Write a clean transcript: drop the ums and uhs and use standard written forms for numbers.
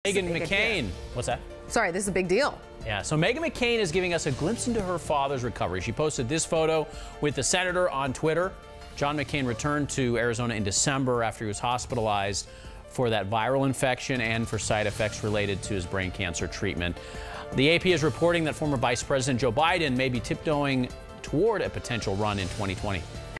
Meghan McCain. What's that? Sorry, this is a big deal. Yeah, so Meghan McCain is giving us a glimpse into her father's recovery. She posted this photo with the senator on Twitter. John McCain returned to Arizona in December after he was hospitalized for that viral infection and for side effects related to his brain cancer treatment. The AP is reporting that former Vice President Joe Biden may be tiptoeing toward a potential run in 2020.